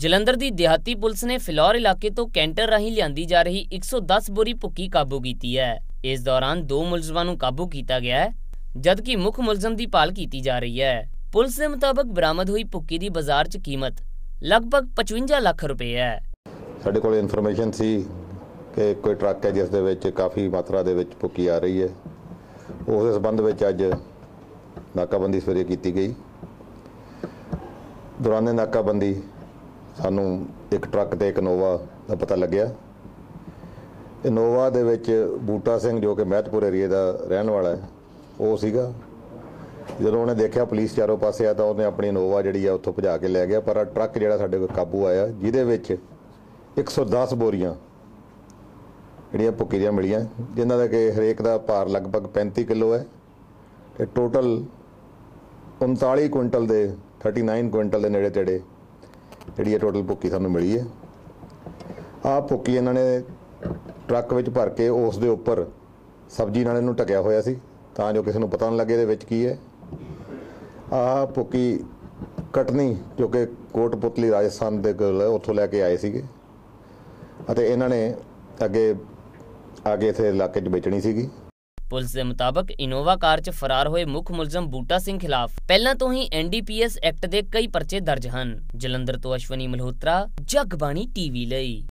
ਜਲੰਧਰ ਦੀ ਦਿਹਾਤੀ ਪੁਲਿਸ ਨੇ ਫਿਲੌਰ ਇਲਾਕੇ ਤੋਂ ਕੈਂਟਰ ਰਾਹੀਂ ਲਿਆਂਦੀ ਜਾ ਰਹੀ 110 ਬੋਰੀ ਭੁੱਕੀ ਕਾਬੂ ਕੀਤੀ ਹੈ। ਇਸ ਦੌਰਾਨ 2 ਮੁਲਜ਼ਮਾਂ ਨੂੰ ਕਾਬੂ ਕੀਤਾ ਗਿਆ ਹੈ, ਜਦਕਿ ਮੁੱਖ ਮੁਲਜ਼ਮ ਦੀ ਭਾਲ ਕੀਤੀ ਜਾ ਰਹੀ ਹੈ। ਪੁਲਿਸ ਦੇ ਮੁਤਾਬਕ ਬਰਾਮਦ ਹੋਈ ਭੁੱਕੀ ਦੀ ਬਾਜ਼ਾਰ 'ਚ ਕੀਮਤ ਲਗਭਗ 55 ਲੱਖ ਰੁਪਏ ਹੈ। ਸਾਡੇ ਕੋਲ ਇਨਫੋਰਮੇਸ਼ਨ ਸੀ ਕਿ ਕੋਈ ਟਰੱਕ ਹੈ ਜਿਸ ਦੇ ਵਿੱਚ ਕਾਫੀ ਮਾਤਰਾ ਦੇ ਵਿੱਚ ਭੁੱਕੀ ਆ ਰਹੀ ਹੈ। ਉਸ ਦੇ ਸੰਬੰਧ ਵਿੱਚ ਅੱਜ ਨਾਕਾਬੰਦੀ ਸਵੇਰੇ ਕੀਤੀ ਗਈ। ਦੌਰਾਨ ਨਾਕਾਬੰਦੀ ਸਾਨੂੰ ਇੱਕ ਟਰੱਕ ਤੇ ਇੱਕ ਇਨੋਵਾ ਦਾ ਪਤਾ ਲੱਗਿਆ। ਇਨੋਵਾ ਦੇ ਵਿੱਚ ਬੂਟਾ ਸਿੰਘ ਜੋ ਕਿ ਮਹਿਤਪੁਰ ਏਰੀਏ ਦਾ ਰਹਿਣ ਵਾਲਾ ਹੈ ਉਹ ਸੀਗਾ। ਜਦੋਂ ਉਹਨੇ ਦੇਖਿਆ ਪੁਲਿਸ ਚਾਰੋਂ ਪਾਸੇ ਆ ਤਾਂ ਉਹਨੇ ਆਪਣੀ ਇਨੋਵਾ ਜਿਹੜੀ ਆ ਉੱਥੋਂ ਭਜਾ ਕੇ ਲੈ ਗਿਆ। ਪਰ ਟਰੱਕ ਜਿਹੜਾ ਸਾਡੇ ਕੋਲ ਕਾਬੂ ਆਇਆ ਜਿਹਦੇ ਵਿੱਚ 110 ਬੋਰੀਆਂ ਜਿਹੜੀਆਂ ਭੁੱਕੀ ਦੀਆਂ ਮਿਲੀਆਂ, ਜਿਨ੍ਹਾਂ ਦਾ ਕਿ ਹਰੇਕ ਦਾ ਭਾਰ ਲਗਭਗ 35 ਕਿਲੋ ਹੈ ਤੇ ਟੋਟਲ 39 ਕੁਇੰਟਲ ਦੇ 39 ਕੁਇੰਟਲ ਦੇ ਨੇੜੇ ਤੇੜੇ ਜਿਹੜੀ ਟੋਟਲ ਭੁੱਕੀ ਸਾਨੂੰ ਮਿਲੀ ਹੈ। ਆਹ ਭੁੱਕੀ ਇਹਨਾਂ ਨੇ ਟਰੱਕ ਵਿੱਚ ਭਰ ਕੇ ਉਸ ਦੇ ਉੱਪਰ ਸਬਜ਼ੀ ਨਾਲ ਇਹਨੂੰ ਢਕਿਆ ਹੋਇਆ ਸੀ ਤਾਂ ਜੋ ਕਿਸੇ ਨੂੰ ਪਤਾ ਨਾ ਲੱਗੇ ਇਹਦੇ ਵਿੱਚ ਕੀ ਹੈ। ਆਹ ਭੁੱਕੀ ਕਟਨੀ ਜੋ ਕਿ ਕੋਟਪੁਤਲੀ ਰਾਜਸਥਾਨ ਦੇ ਕੋਲ ਉੱਥੋਂ ਲੈ ਕੇ ਆਏ ਸੀਗੇ ਅਤੇ ਇਹਨਾਂ ਨੇ ਅੱਗੇ ਇੱਥੇ ਇਲਾਕੇ 'ਚ ਵੇਚਣੀ ਸੀਗੀ। ਪੁਲਿਸ ਦੇ ਮੁਤਾਬਕ ਇਨੋਵਾ ਕਾਰ 'ਚ ਫਰਾਰ ਹੋਏ ਮੁੱਖ ਮੁਲਜ਼ਮ ਬੂਟਾ ਸਿੰਘ ਖਿਲਾਫ ਪਹਿਲਾਂ ਤੋਂ ਹੀ NDPS ਐਕਟ ਦੇ ਕਈ ਪਰਚੇ ਦਰਜ ਹਨ। ਜਲੰਧਰ ਤੋਂ ਅਸ਼ਵਨੀ ਮਲਹੋਤਰਾ, ਜਗਬਾਣੀ TV ਲਈ।